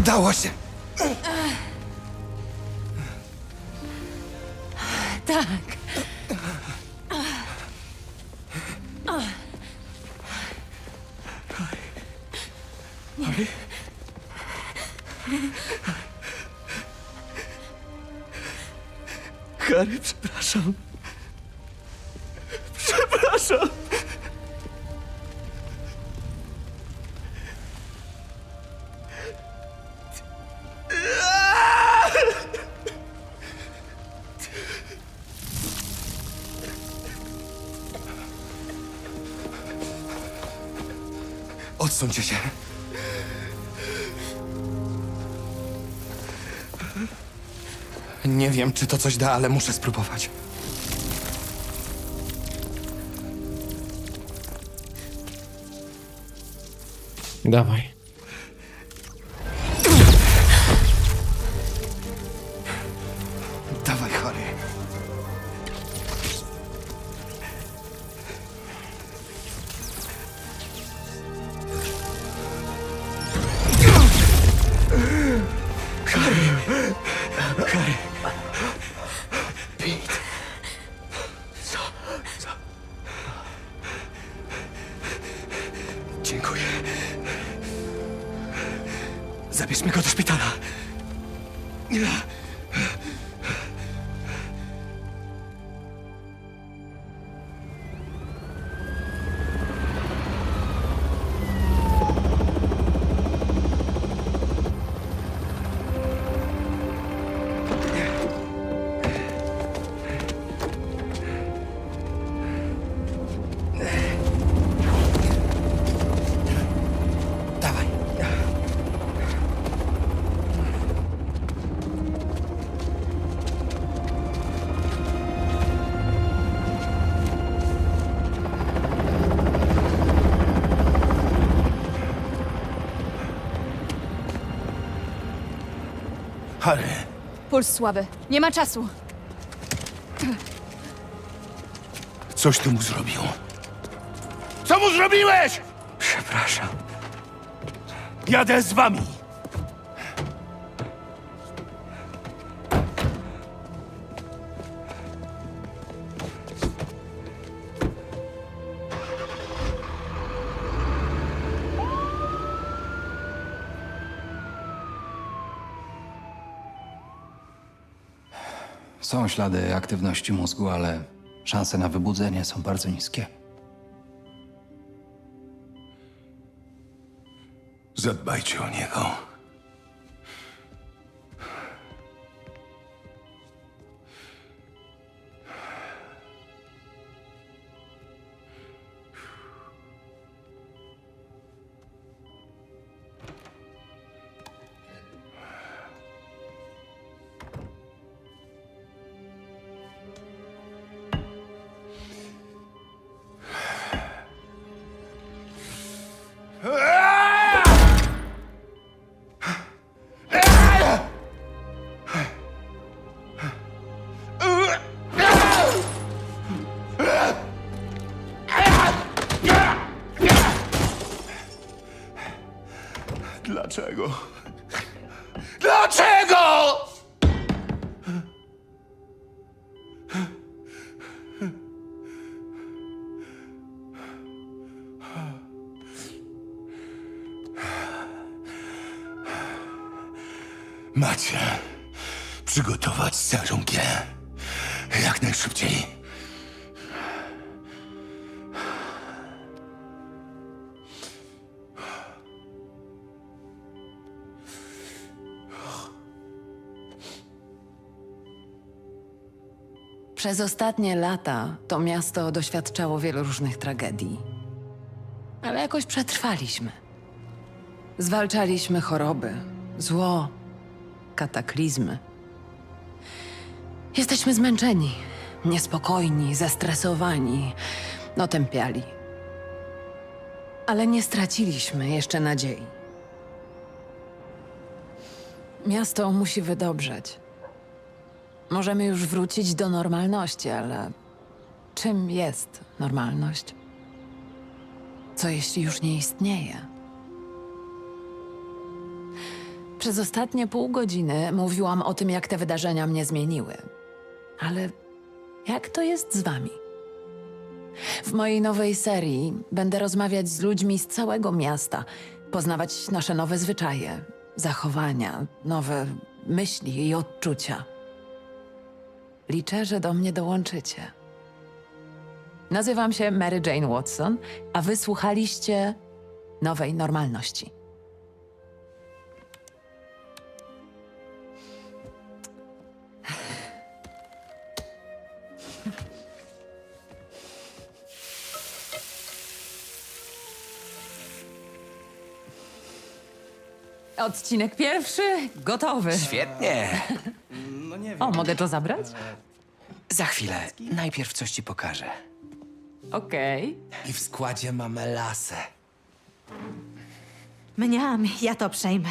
Udało się! Tak. Harry? Harry, przepraszam. Przepraszam. Odsuńcie się. Nie wiem, czy to coś da, ale muszę spróbować. Dawaj. Dawaj, Harry. Harry. Pete. Co? Dziękuję. Zabierzmy go do szpitala. Dawaj. Harry. Puls słaby. Nie ma czasu. Coś ty mu zrobił. Co mu zrobiłeś? Przepraszam. Jadę z wami. Są ślady aktywności mózgu, ale szanse na wybudzenie są bardzo niskie. Zadbajcie o niego. Dlaczego? Dlaczego? Macie przygotować serum G jak najszybciej. Przez ostatnie lata to miasto doświadczało wielu różnych tragedii. Ale jakoś przetrwaliśmy. Zwalczaliśmy choroby, zło, kataklizmy. Jesteśmy zmęczeni, niespokojni, zestresowani, otępiali. Ale nie straciliśmy jeszcze nadziei. Miasto musi wydobrzeć. Możemy już wrócić do normalności, ale czym jest normalność? Co jeśli już nie istnieje? Przez ostatnie pół godziny mówiłam o tym, jak te wydarzenia mnie zmieniły. Ale jak to jest z wami? W mojej nowej serii będę rozmawiać z ludźmi z całego miasta, poznawać nasze nowe zwyczaje, zachowania, nowe myśli i odczucia. Liczę, że do mnie dołączycie. Nazywam się Mary Jane Watson, a wy słuchaliście Nowej Normalności. Odcinek pierwszy gotowy. Świetnie. O, mogę to zabrać? Za chwilę. Najpierw coś ci pokażę. Okej. I w składzie mamy lasę. Mniam, ja to przejmę.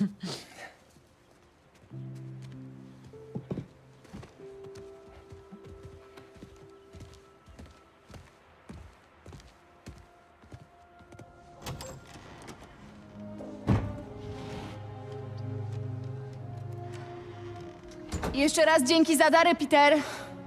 Jeszcze raz dzięki za dary, Peter.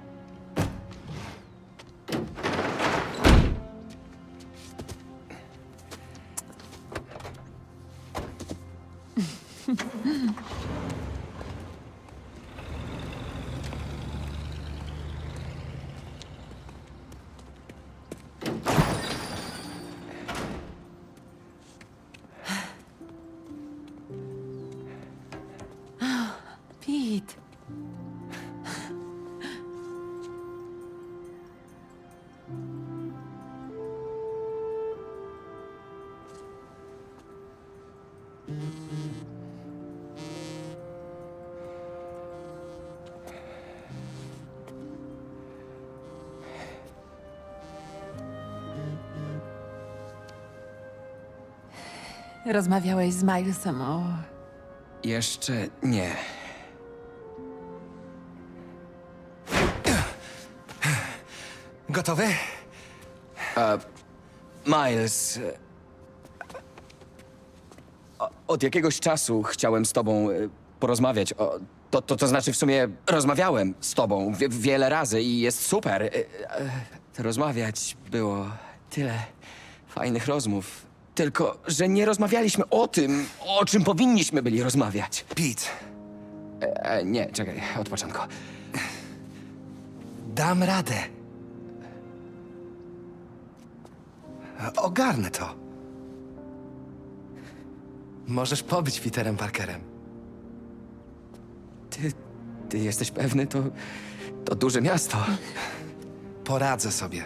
Pete. Rozmawiałeś z Milesem o... Jeszcze nie. Gotowy? Miles. Od jakiegoś czasu chciałem z tobą porozmawiać. To znaczy w sumie rozmawiałem z tobą wiele razy i jest super. Rozmawiać było tyle fajnych rozmów. Tylko, że nie rozmawialiśmy o tym, o czym powinniśmy byli rozmawiać. Pete, Nie, czekaj, od początku. dam radę. Ogarnę to. Możesz pobyć Peterem Parkerem. Ty jesteś pewny? To duże miasto. Poradzę sobie.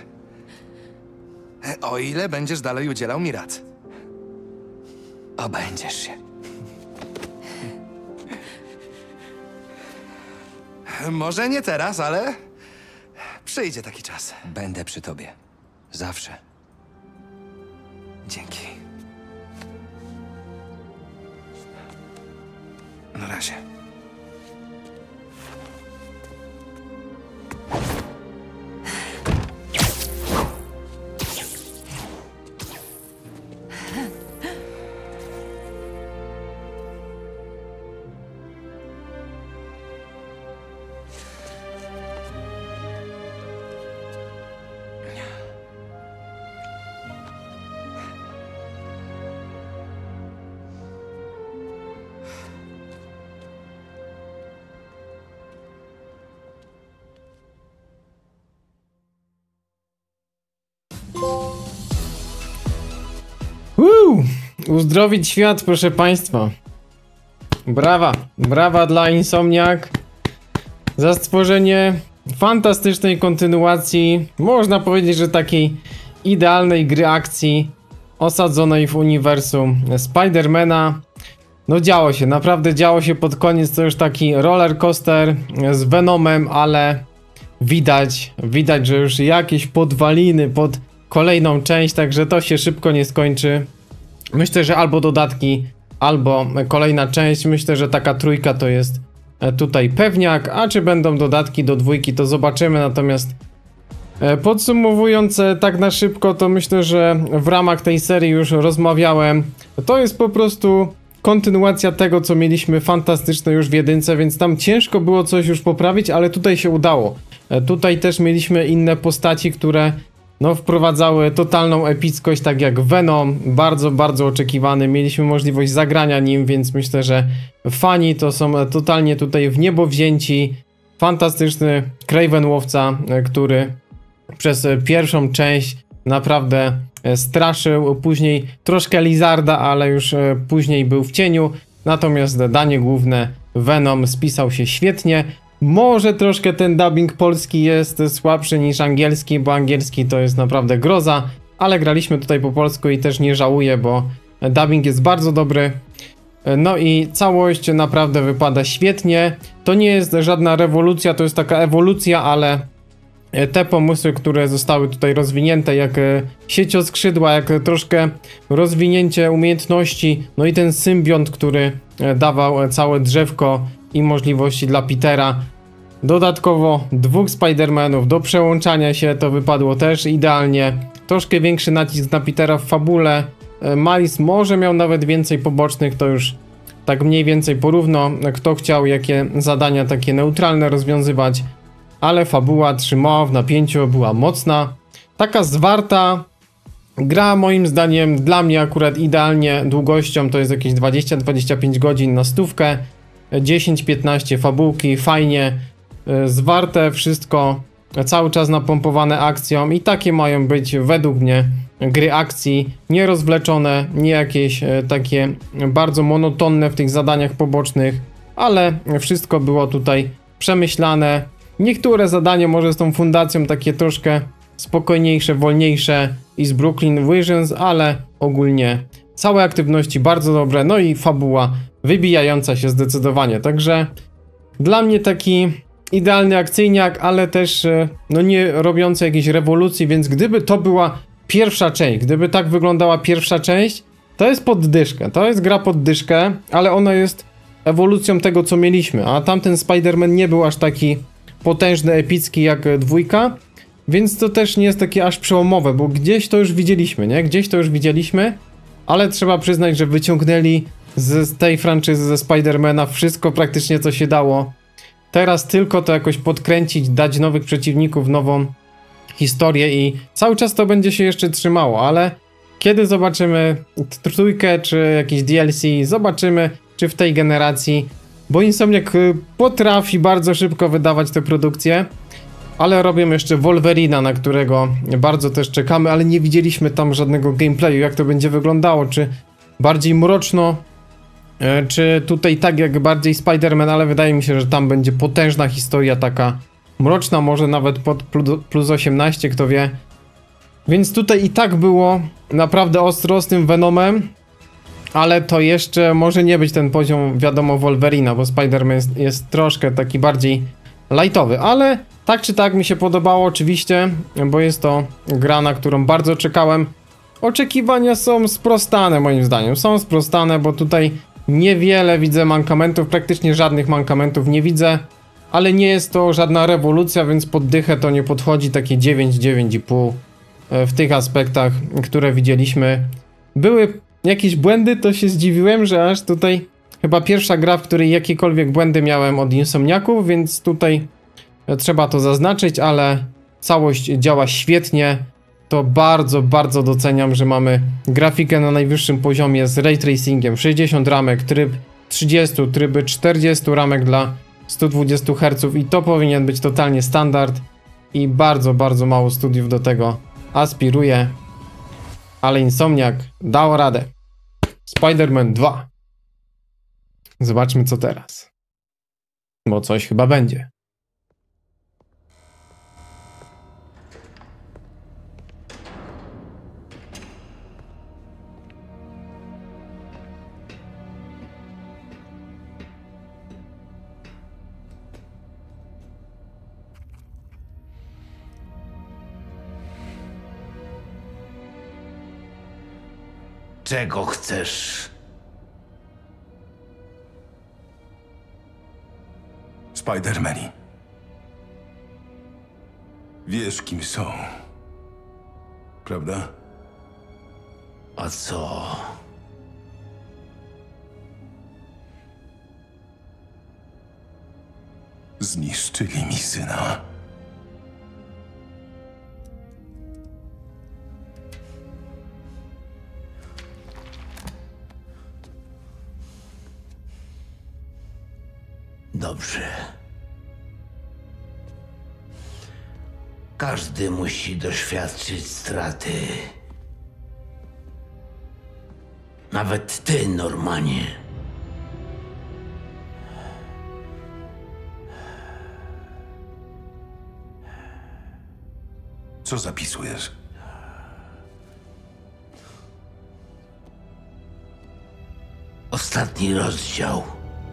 O ile będziesz dalej udzielał mi rad. Obędziesz się. Może nie teraz, ale przyjdzie taki czas. Będę przy tobie. Zawsze. Dzięki. Na razie. Uzdrowić świat, proszę państwa. Brawa, brawa dla Insomniac za stworzenie fantastycznej kontynuacji, można powiedzieć, że takiej idealnej gry akcji osadzonej w uniwersum Spidermana. No działo się, naprawdę działo się pod koniec, to już taki roller coaster z Venomem, ale widać, że już jakieś podwaliny pod kolejną część, także to się szybko nie skończy. Myślę, że albo dodatki, albo kolejna część. Myślę, że taka trójka to jest tutaj pewniak, a czy będą dodatki do dwójki, to zobaczymy. Natomiast podsumowując tak na szybko, to myślę, że w ramach tej serii już rozmawiałem. To jest po prostu kontynuacja tego, co mieliśmy fantastyczne już w jedynce, więc tam ciężko było coś już poprawić, ale tutaj się udało. Tutaj też mieliśmy inne postaci, które no wprowadzały totalną epickość, tak jak Venom, bardzo, bardzo oczekiwany. Mieliśmy możliwość zagrania nim, więc myślę, że fani to są totalnie tutaj w niebo wzięci. Fantastyczny Kraven Łowca, który przez pierwszą część naprawdę straszył, później troszkę Lizarda, ale już później był w cieniu. Natomiast danie główne Venom spisał się świetnie. Może troszkę ten dubbing polski jest słabszy niż angielski, bo angielski to jest naprawdę groza, ale graliśmy tutaj po polsku i też nie żałuję, bo dubbing jest bardzo dobry. No i całość naprawdę wypada świetnie. To nie jest żadna rewolucja, to jest taka ewolucja, ale te pomysły, które zostały tutaj rozwinięte, jak siecioskrzydła, jak troszkę rozwinięcie umiejętności, no i ten symbiont, który dawał całe drzewko i możliwości dla Petera. Dodatkowo 2 Spider-Manów do przełączania się, to wypadło też idealnie. Troszkę większy nacisk na Petera w fabule. Miles może miał nawet więcej pobocznych, to już tak mniej więcej porówno, kto chciał jakie zadania takie neutralne rozwiązywać. Ale fabuła trzymała w napięciu, była mocna. Taka zwarta gra, moim zdaniem, dla mnie akurat idealnie długością to jest jakieś 20-25 godzin na stówkę. 10-15 fabułki, fajnie zwarte, wszystko cały czas napompowane akcją i takie mają być według mnie gry akcji, nie rozwleczone, nie jakieś takie bardzo monotonne w tych zadaniach pobocznych, ale wszystko było tutaj przemyślane. Niektóre zadania może z tą fundacją takie troszkę spokojniejsze, wolniejsze i z Brooklyn Visions, ale ogólnie całe aktywności bardzo dobre, no i fabuła wybijająca się zdecydowanie, także dla mnie taki idealny akcyjniak, ale też no nie robiący jakiejś rewolucji, więc gdyby to była pierwsza część, gdyby tak wyglądała pierwsza część, to jest pod dyszkę, to jest gra pod dyszkę, ale ona jest ewolucją tego, co mieliśmy, a tamten Spider-Man nie był aż taki potężny, epicki jak dwójka, więc to też nie jest takie aż przełomowe, bo gdzieś to już widzieliśmy, nie? Gdzieś to już widzieliśmy, ale trzeba przyznać, że wyciągnęli z tej franczyzy, ze Spider-Mana wszystko praktycznie, co się dało. Teraz tylko to jakoś podkręcić, dać nowych przeciwników, nową historię i cały czas to będzie się jeszcze trzymało, ale kiedy zobaczymy trójkę czy jakieś DLC, zobaczymy, czy w tej generacji, bo Insomniac potrafi bardzo szybko wydawać te produkcje, ale robią jeszcze Wolverina, na którego bardzo też czekamy, ale nie widzieliśmy tam żadnego gameplayu, jak to będzie wyglądało, czy bardziej mroczno, czy tutaj tak jak bardziej Spider-Man, ale wydaje mi się, że tam będzie potężna historia, taka mroczna, może nawet pod plus 18, kto wie. Więc tutaj i tak było naprawdę ostro z tym Venomem, ale to jeszcze może nie być ten poziom, wiadomo, Wolverina, bo Spider-Man jest troszkę taki bardziej lightowy, ale tak czy tak mi się podobało oczywiście, bo jest to gra, na którą bardzo czekałem. Oczekiwania są sprostane moim zdaniem, są sprostane, bo tutaj niewiele widzę mankamentów, praktycznie żadnych mankamentów nie widzę, ale nie jest to żadna rewolucja, więc pod dychę to nie podchodzi, takie 9, 9,5 w tych aspektach, które widzieliśmy. Były jakieś błędy, to się zdziwiłem, że aż tutaj chyba pierwsza gra, w której jakiekolwiek błędy miałem od Insomniaków, więc tutaj trzeba to zaznaczyć, ale całość działa świetnie. To bardzo, bardzo doceniam, że mamy grafikę na najwyższym poziomie z ray tracingiem, 60 ramek, tryb 30, tryby 40 ramek dla 120 Hz i to powinien być totalnie standard i bardzo, bardzo mało studiów do tego aspiruje, ale Insomniac dał radę. Spider-Man 2. Zobaczmy co teraz, bo coś chyba będzie. Czego chcesz? Spider-Mani. Wiesz, kim są. Prawda? A co? Zniszczyli mi syna. Dobrze. Każdy musi doświadczyć straty. Nawet ty, Normanie. Co zapisujesz? Ostatni rozdział.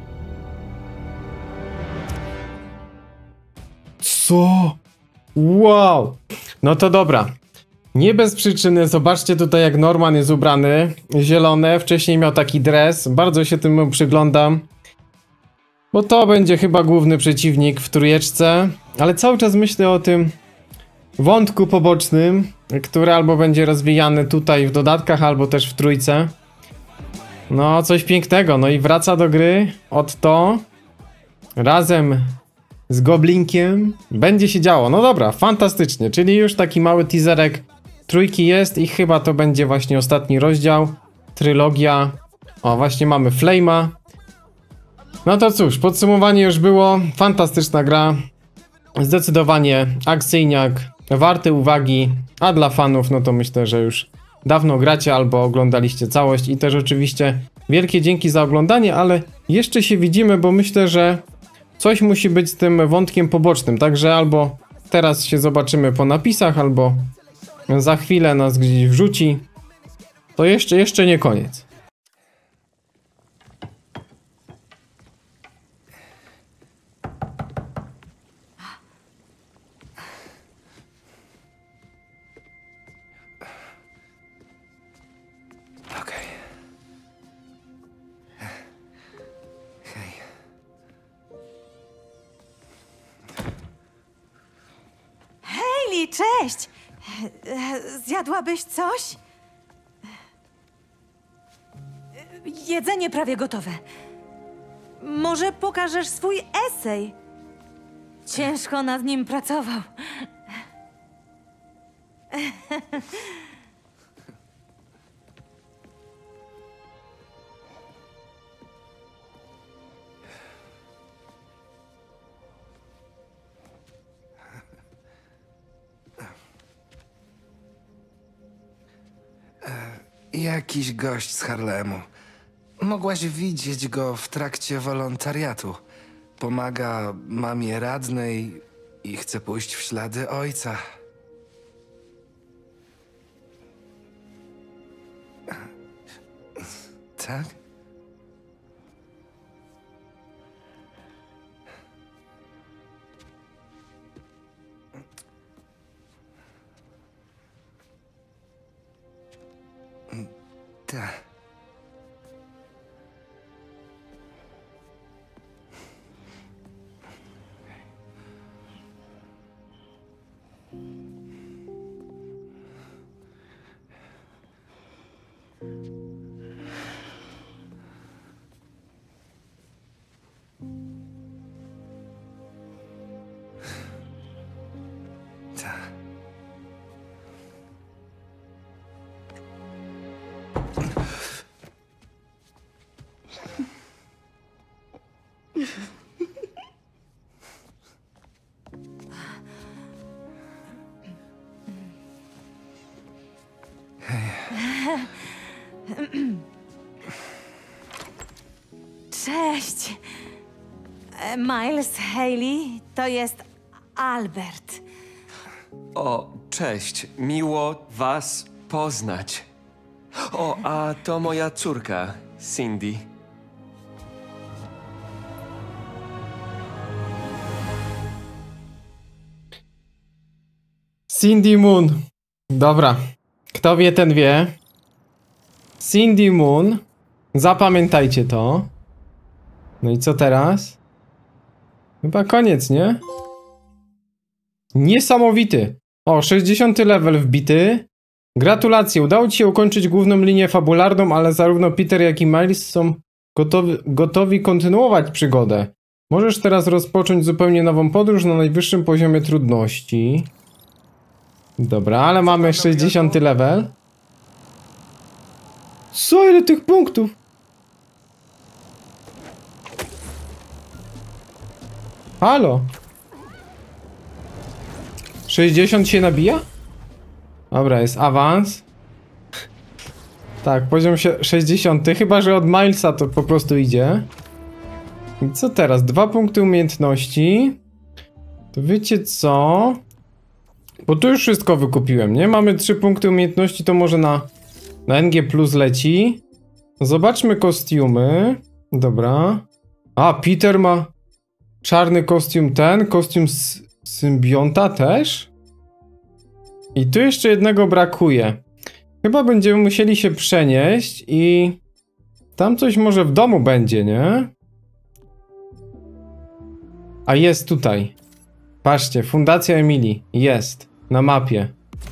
Co? Wow! No to dobra. Nie bez przyczyny, zobaczcie tutaj jak Norman jest ubrany. Zielone, wcześniej miał taki dres. Bardzo się temu przyglądam. Bo to będzie chyba główny przeciwnik w trójeczce. Ale cały czas myślę o tym wątku pobocznym, który albo będzie rozwijany tutaj w dodatkach, albo też w trójce. No, coś pięknego. No i wraca do gry Otto. Razem z Goblinkiem. Będzie się działo. No dobra, fantastycznie. Czyli już taki mały teaserek trójki jest i chyba to będzie właśnie ostatni rozdział. Trylogia. O, właśnie mamy Flame'a. No to cóż, podsumowanie już było. Fantastyczna gra. Zdecydowanie akcyjniak. Warty uwagi. A dla fanów, no to myślę, że już dawno gracie albo oglądaliście całość. I też oczywiście wielkie dzięki za oglądanie, ale jeszcze się widzimy, bo myślę, że coś musi być z tym wątkiem pobocznym. Także albo teraz się zobaczymy po napisach, albo za chwilę nas gdzieś wrzuci. To jeszcze nie koniec. Okej. Hej. Hayley, cześć! Zjadłabyś coś? Jedzenie prawie gotowe. Może pokażesz swój esej? Ciężko nad nim pracował. Jakiś gość z Harlemu. Mogłaś widzieć go w trakcie wolontariatu. Pomaga mamie radnej i chce pójść w ślady ojca. Tak? Tak. Tak. Cześć! Miles, Hayley, to jest Albert. O, cześć. Miło was poznać. O, a to moja córka, Cindy. Cindy Moon. Dobra. Kto wie, ten wie. Cindy Moon. Zapamiętajcie to. No i co teraz? Chyba koniec, nie? Niesamowity. O, 60 level wbity. Gratulacje, udało ci się ukończyć główną linię fabularną, ale zarówno Peter, jak i Miles są gotowi kontynuować przygodę. Możesz teraz rozpocząć zupełnie nową podróż na najwyższym poziomie trudności. Dobra, ale mamy 60 level. Co, ile tych punktów? Halo? 60 się nabija? Dobra, jest awans. Tak, poziom 60, chyba że od Milesa to po prostu idzie. I co teraz? 2 punkty umiejętności. To wiecie co? Bo tu już wszystko wykupiłem, nie? Mamy 3 punkty umiejętności, to może na NG plus leci. Zobaczmy kostiumy. Dobra. A, Peter ma czarny kostium kostium symbionta też. I tu jeszcze jednego brakuje. Chyba będziemy musieli się przenieść i tam coś może w domu będzie, nie? A jest tutaj. Patrzcie, Fundacja Emilii. Jest. Na mapie.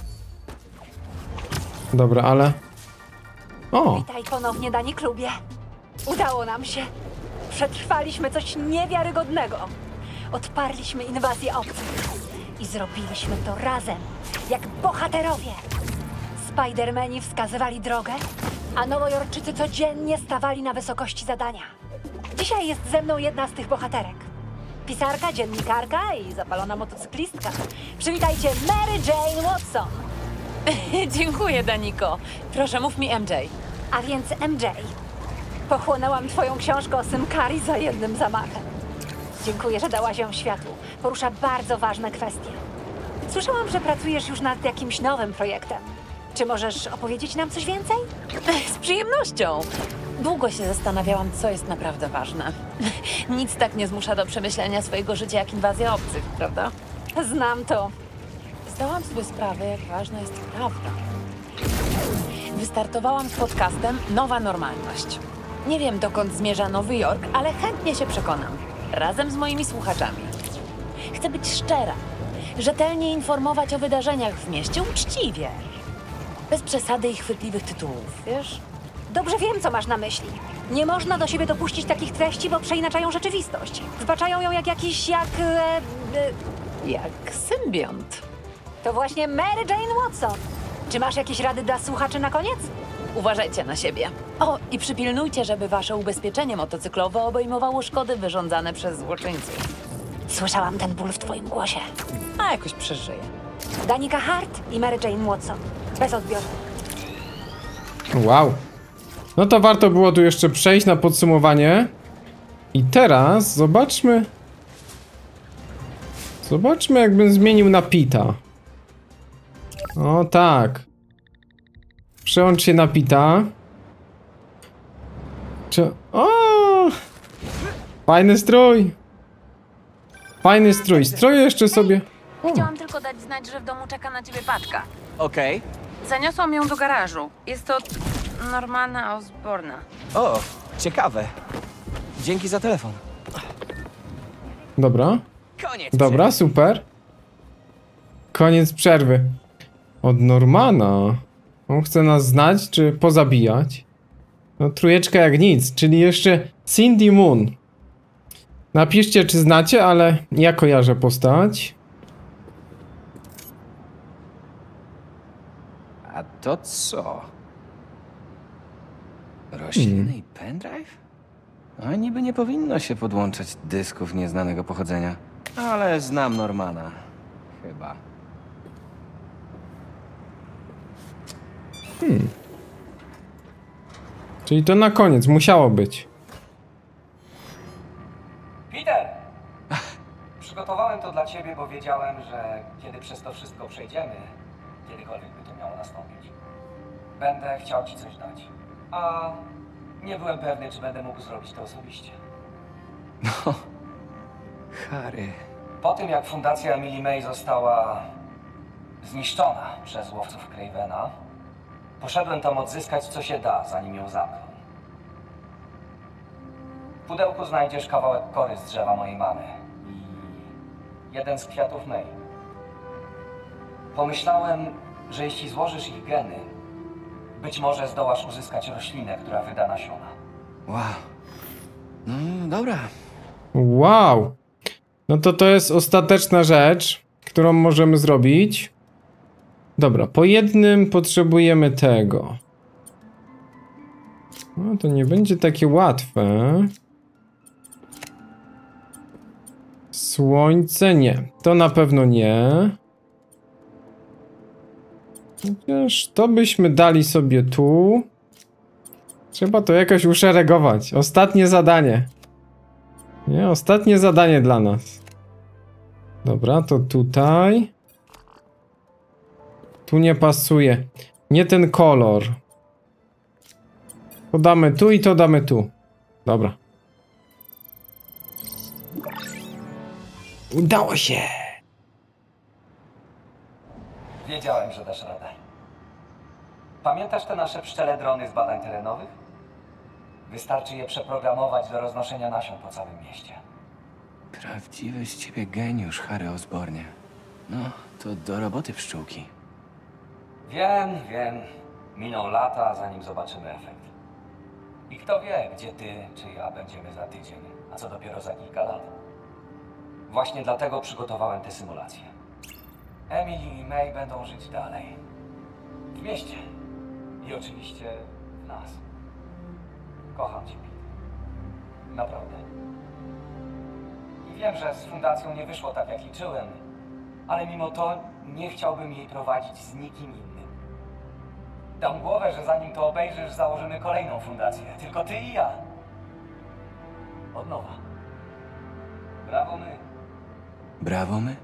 Dobra, ale... O! Witaj ponownie, Dani Klubie. Udało nam się. Przetrwaliśmy coś niewiarygodnego. Odparliśmy inwazję obcych. I zrobiliśmy to razem, jak bohaterowie. Spidermani wskazywali drogę, a Nowojorczycy codziennie stawali na wysokości zadania. Dzisiaj jest ze mną jedna z tych bohaterek. Pisarka, dziennikarka i zapalona motocyklistka. Przywitajcie Mary Jane Watson. Dziękuję, Daniko. Proszę, mów mi MJ. A więc MJ. Pochłonęłam twoją książkę o Symkarii za jednym zamachem. Dziękuję, że dałaś ją światu. Porusza bardzo ważne kwestie. Słyszałam, że pracujesz już nad jakimś nowym projektem. Czy możesz opowiedzieć nam coś więcej? Z przyjemnością. Długo się zastanawiałam, co jest naprawdę ważne. Nic tak nie zmusza do przemyślenia swojego życia jak inwazja obcych, prawda? Znam to. Zdałam sobie sprawę, jak ważna jest prawda. Wystartowałam z podcastem Nowa Normalność. Nie wiem, dokąd zmierza Nowy Jork, ale chętnie się przekonam. Razem z moimi słuchaczami. Chcę być szczera. Rzetelnie informować o wydarzeniach w mieście uczciwie. Bez przesady i chwytliwych tytułów, wiesz? Dobrze wiem, co masz na myśli. Nie można do siebie dopuścić takich treści, bo przeinaczają rzeczywistość. Wbaczają ją jak jakiś, Jak symbiont. To właśnie Mary Jane Watson. Czy masz jakieś rady dla słuchaczy na koniec? Uważajcie na siebie. O, i przypilnujcie, żeby wasze ubezpieczenie motocyklowe obejmowało szkody wyrządzane przez złoczyńców. Słyszałam ten ból w twoim głosie. A jakoś przeżyję. Danica Hart i Mary Jane Watson. Bez odbioru. Wow. No to warto było tu jeszcze przejść na podsumowanie. I teraz zobaczmy... Zobaczmy, jakbym zmienił na Pita. O tak. Przełącz się na Pita. O! Fajny strój. Fajny strój. Stroję jeszcze sobie... O. Chciałam tylko dać znać, że w domu czeka na ciebie paczka. Okej. Zaniosłam ją do garażu. Jest to od Normana Osborna. O, ciekawe. Dzięki za telefon. Dobra. Koniec. Dobra, super. Koniec przerwy. Od Normana. On chce nas znać, czy pozabijać? No, trójeczka jak nic, czyli jeszcze Cindy Moon. Napiszcie, czy znacie, ale ja kojarzę postać. A to co? Rośliny i pendrive? A niby nie powinno się podłączać dysków nieznanego pochodzenia. Ale znam Normana. Chyba. Czyli to na koniec, musiało być. Peter! Przygotowałem to dla ciebie, bo wiedziałem, że kiedy przez to wszystko przejdziemy, kiedykolwiek by to miało nastąpić, będę chciał ci coś dać. A nie byłem pewny, czy będę mógł zrobić to osobiście. No, Harry. Po tym, jak fundacja Emily May została zniszczona przez łowców Cravena, poszedłem tam odzyskać, co się da, zanim ją zamkną. W pudełku znajdziesz kawałek kory z drzewa mojej mamy i jeden z kwiatów May. Pomyślałem, że jeśli złożysz ich geny, być może zdołasz uzyskać roślinę, która wyda nasiona. Wow. No, dobra. Wow. No to jest ostateczna rzecz, którą możemy zrobić. Dobra, po jednym potrzebujemy tego. No to nie będzie takie łatwe. Słońce nie. To na pewno nie. Chociaż to byśmy dali sobie tu. Trzeba to jakoś uszeregować. Ostatnie zadanie. Nie, ostatnie zadanie dla nas. Dobra, to tutaj. Tu nie pasuje. Nie ten kolor. To damy tu i to damy tu. Dobra. Udało się. Wiedziałem, że dasz radę. Pamiętasz te nasze pszczele drony z badań terenowych? Wystarczy je przeprogramować do roznoszenia nasion po całym mieście. Prawdziwy z ciebie geniusz, Harry Osbornie. No, to do roboty pszczółki. Wiem. Miną lata, zanim zobaczymy efekt. I kto wie, gdzie ty czy ja będziemy za tydzień, a co dopiero za kilka lat. Właśnie dlatego przygotowałem tę symulację. Emily i May będą żyć dalej. W mieście. I oczywiście w nas. Kocham cię, Pete. Naprawdę. I wiem, że z fundacją nie wyszło tak, jak liczyłem, ale mimo to nie chciałbym jej prowadzić z nikim innym. Dam głowę, że zanim to obejrzysz, założymy kolejną fundację. Tylko ty i ja. Od nowa. Brawo my. Brawo my?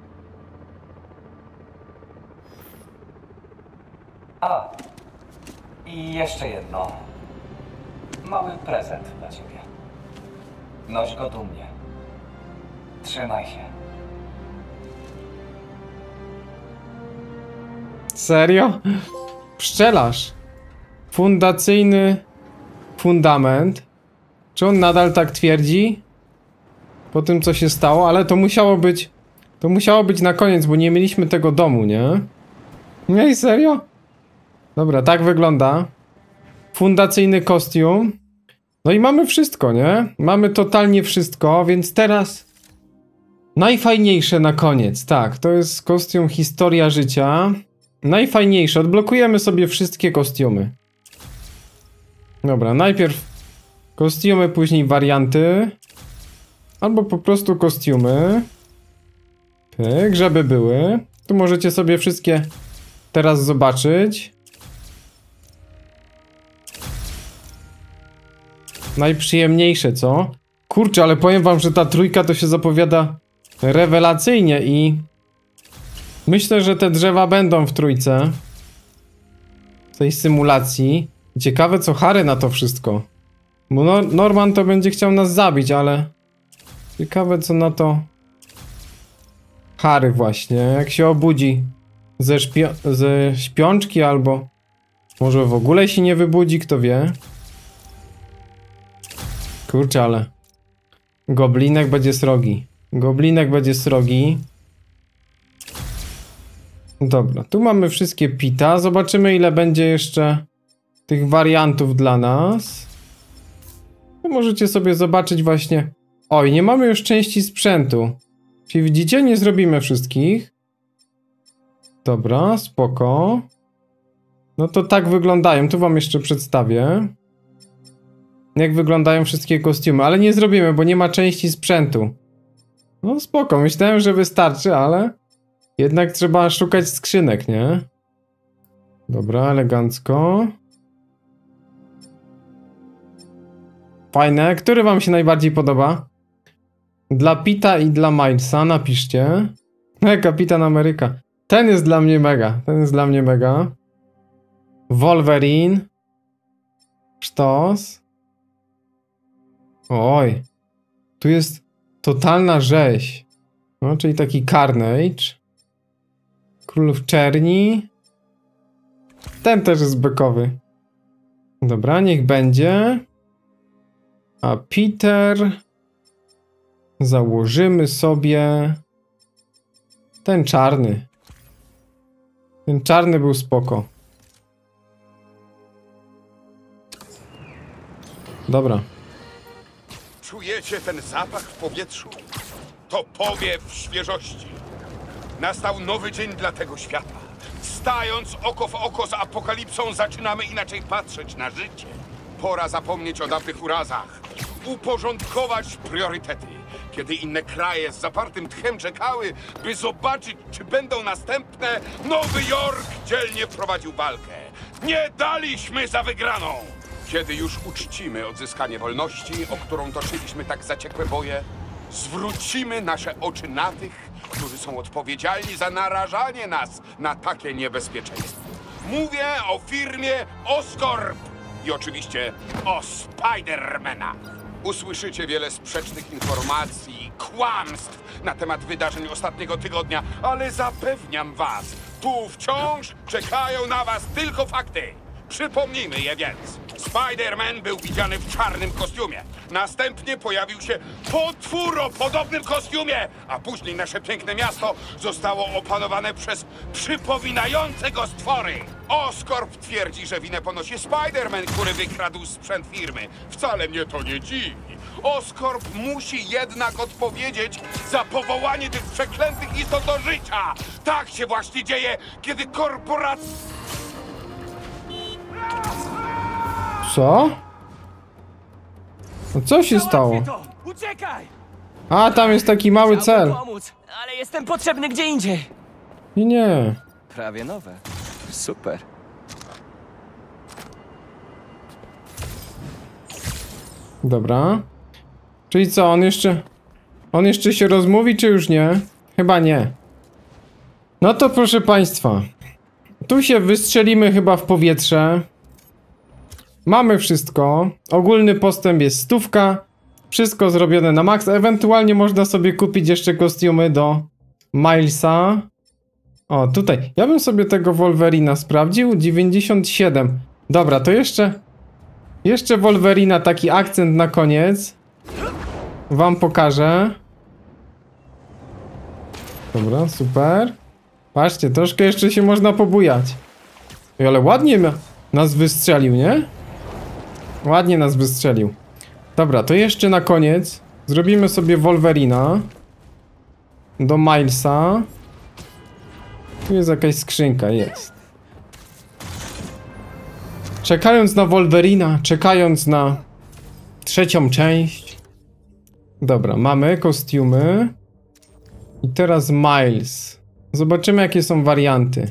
A. I jeszcze jedno. Mały prezent dla ciebie. Noś go dumnie. Trzymaj się. Serio? Pszczelarz. Fundacyjny fundament. Czy on nadal tak twierdzi? Po tym, co się stało, ale to musiało być... To musiało być na koniec, bo nie mieliśmy tego domu, nie? Nie, serio? Dobra, tak wygląda. Fundacyjny kostium. No i mamy wszystko, nie? Mamy totalnie wszystko, więc teraz... Najfajniejsze na koniec, tak. To jest kostium Historia Życia. Najfajniejsze. Odblokujemy sobie wszystkie kostiumy. Dobra, najpierw kostiumy, później warianty. Albo po prostu kostiumy. Pyk, żeby były. Tu możecie sobie wszystkie teraz zobaczyć. Najprzyjemniejsze, co? Kurczę, ale powiem wam, że ta trójka to się zapowiada rewelacyjnie i... Myślę, że te drzewa będą w trójce. W tej symulacji. Ciekawe, co Harry na to wszystko. Bo Norman to będzie chciał nas zabić, ale... Ciekawe, co na to... Harry właśnie. Jak się obudzi ze śpiączki albo... Może w ogóle się nie wybudzi, kto wie. Kurczę, ale... Goblinek będzie srogi. Goblinek będzie srogi. Dobra, tu mamy wszystkie pita. Zobaczymy, ile będzie jeszcze tych wariantów dla nas. No, możecie sobie zobaczyć właśnie... Oj, nie mamy już części sprzętu. Czyli widzicie, nie zrobimy wszystkich. Dobra, spoko. No to tak wyglądają. Tu wam jeszcze przedstawię. Jak wyglądają wszystkie kostiumy. Ale nie zrobimy, bo nie ma części sprzętu. No spoko, myślałem, że wystarczy, ale... Jednak trzeba szukać skrzynek, nie? Dobra, elegancko. Fajne. Który wam się najbardziej podoba? Dla Pita i dla Milesa napiszcie. No, Kapitan Ameryka. Ten jest dla mnie mega. Ten jest dla mnie mega. Wolverine. Sztos. Oj. Tu jest totalna rzeź. No, czyli taki Carnage. Królów Czerni. Ten też jest bekowy. Dobra, niech będzie. A Peter... Założymy sobie... Ten czarny. Ten czarny był spoko. Dobra. Czujecie ten zapach w powietrzu? To powiew świeżości. Nastał nowy dzień dla tego świata. Stając oko w oko z apokalipsą, zaczynamy inaczej patrzeć na życie. Pora zapomnieć o dawnych urazach. Uporządkować priorytety. Kiedy inne kraje z zapartym tchem czekały, by zobaczyć, czy będą następne, Nowy Jork dzielnie prowadził walkę. Nie daliśmy za wygraną! Kiedy już uczcimy odzyskanie wolności, o którą toczyliśmy tak zaciekłe boje, zwrócimy nasze oczy na tych, którzy są odpowiedzialni za narażanie nas na takie niebezpieczeństwo. Mówię o firmie Oscorp i oczywiście o Spidermana. Usłyszycie wiele sprzecznych informacji, kłamstw na temat wydarzeń ostatniego tygodnia, ale zapewniam was, tu wciąż czekają na was tylko fakty. Przypomnijmy je więc. Spider-Man był widziany w czarnym kostiumie. Następnie pojawił się potwór o podobnym kostiumie, a później nasze piękne miasto zostało opanowane przez przypominające go stwory. Oscorp twierdzi, że winę ponosi Spider-Man, który wykradł sprzęt firmy. Wcale mnie to nie dziwi. Oscorp musi jednak odpowiedzieć za powołanie tych przeklętych istot do życia. Tak się właśnie dzieje, kiedy korporacja... Co? No co się stało? Uciekaj! A, tam jest taki mały cel. Pomóc, ale jestem potrzebny gdzie indziej. Nie. Prawie nowe. Super. Dobra. Czyli co, on jeszcze się rozmówi, czy już nie? Chyba nie. No to proszę państwa. Tu się wystrzelimy chyba w powietrze. Mamy wszystko. Ogólny postęp jest 100. Wszystko zrobione na maks. Ewentualnie można sobie kupić jeszcze kostiumy do Milesa. O, tutaj. Ja bym sobie tego Wolverina sprawdził. 97. Dobra, to jeszcze Wolverina, taki akcent na koniec. Wam pokażę. Dobra, super. Patrzcie, troszkę jeszcze się można pobujać. Ej, ale ładnie nas wystrzelił, nie? Ładnie nas wystrzelił. Dobra, to jeszcze na koniec zrobimy sobie Wolverina do Milesa. Tu jest jakaś skrzynka, jest. Czekając na Wolverina, czekając na trzecią część. Dobra, mamy kostiumy. I teraz Miles. Zobaczymy, jakie są warianty.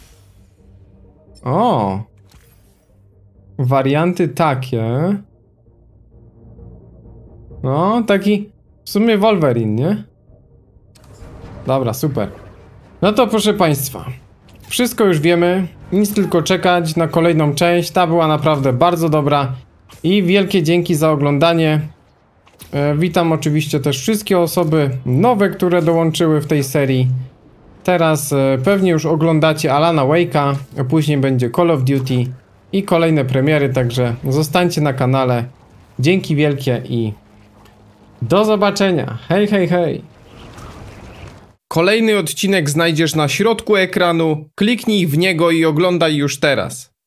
O! Warianty takie. No, taki w sumie Wolverine, nie? Dobra, super. No to proszę państwa, wszystko już wiemy. Nic tylko czekać na kolejną część. Ta była naprawdę bardzo dobra. I wielkie dzięki za oglądanie. Witam oczywiście też wszystkie osoby nowe, które dołączyły w tej serii. Teraz pewnie już oglądacie Alana Wake'a, a później będzie Call of Duty i kolejne premiery, także zostańcie na kanale. Dzięki wielkie i do zobaczenia. Hej, hej, hej. Kolejny odcinek znajdziesz na środku ekranu. Kliknij w niego i oglądaj już teraz.